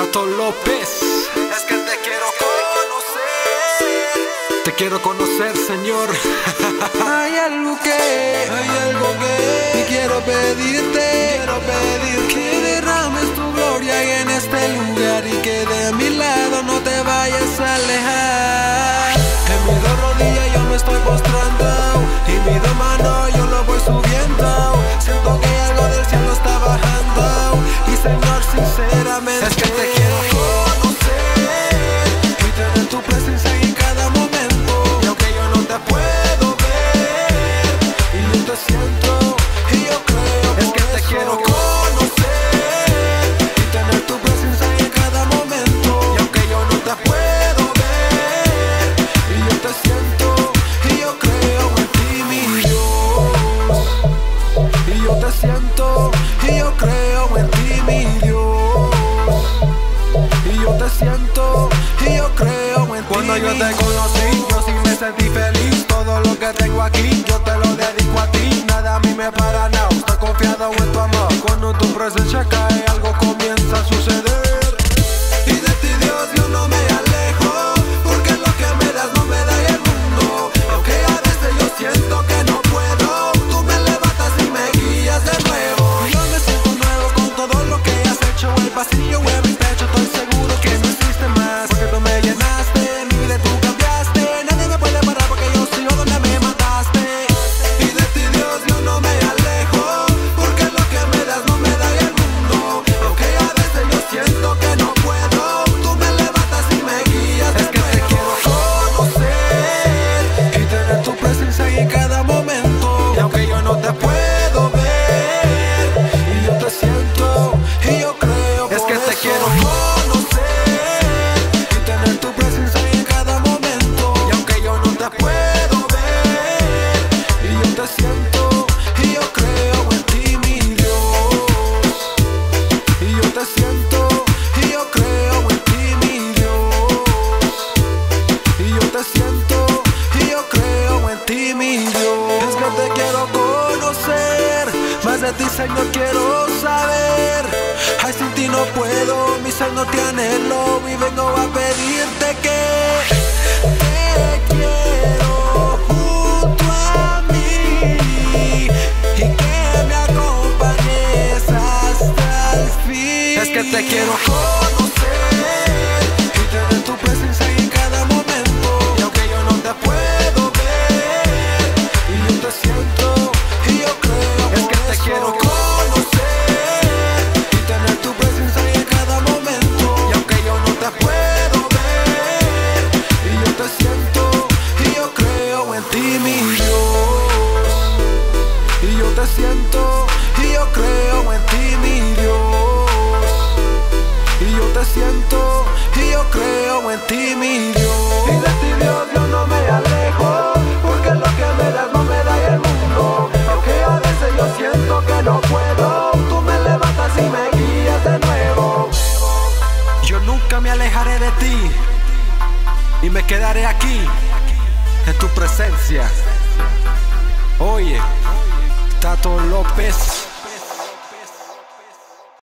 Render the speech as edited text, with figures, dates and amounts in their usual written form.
Tato López. Es que te quiero conocer. Te quiero conocer, Señor. Hay algo que quiero pedirte, que derrames tu gloria en este lugar y que de mi lado no te vayas a alejar. En mis dos rodillas yo me estoy postrando y mi dos manos yo lo voy subiendo. Siento que algo del cielo está bajando y, Señor, sinceramente es que te quiero conocer y tener tu presencia en cada momento. Y aunque yo no te puedo ver y yo te siento y yo creo, es que te quiero conocer y tener tu presencia en cada momento. Y aunque yo no te puedo ver y yo te siento y yo creo en ti, mi Dios. Y yo te siento y yo creo en ti, mi Dios. Y yo te siento y yo creo en ti. Cuando yo te conocí, yo sí me sentí feliz. Todo lo que tengo aquí, yo te lo dedico a ti. Nada a mí me para, no, estoy confiado en tu amor. Y cuando tu presencia cae, algo comienza a suceder. Y de ti, Dios, yo no me alejo, porque lo que me das no me da el mundo. Aunque a veces yo siento que no puedo, tú me levantas y me guías de nuevo. Yo me siento nuevo con todo lo que has hecho. El vacío en mi pecho, estoy seguro que no existe más, porque tú me llenaste, mi vida tú cambiaste. Nadie me puede parar porque yo sigo donde me mataste. Y de ti, Dios, yo no me alejo, porque lo que me das no me da el mundo. Aunque a veces yo siento que no puedo, tú me levantas y me guías de nuevo. Es que te quiero conocer y tener tu presencia en cada momento. Y aunque yo no te puedo ver y yo te siento y yo creo, es que te quiero conocer y tener tu presencia en cada momento. Y aunque yo no te puedo ver y yo te siento y yo creo en ti, mi Dios. Y yo te siento y yo creo en ti, mi Dios. Y yo te siento y yo creo en ti, mi Dios. Es que te quiero conocer, más de ti, Señor, quiero saber. Ay, sin ti no puedo, mi ser no te anhelo y vengo a pedirte que te quiero junto a mí y que me acompañes hasta el fin. Es que te quiero conocer y tener tu presencia en cada momento. Y aunque yo no te puedo ver y yo te siento y yo creo, es que te quiero conocer y tener tu presencia en cada momento. Y aunque yo no te puedo ver y yo te siento y yo creo en ti, mi Dios. Y yo te siento y yo creo en ti, mi Dios. Y yo te siento y yo creo en ti, mi Dios. Y de ti, Dios, yo no me alejo, porque lo que me das no me da el mundo. Aunque a veces yo siento que no puedo, tú me levantas y me guías de nuevo. Yo nunca me alejaré de ti y me quedaré aquí en tu presencia. Oye, Tato López.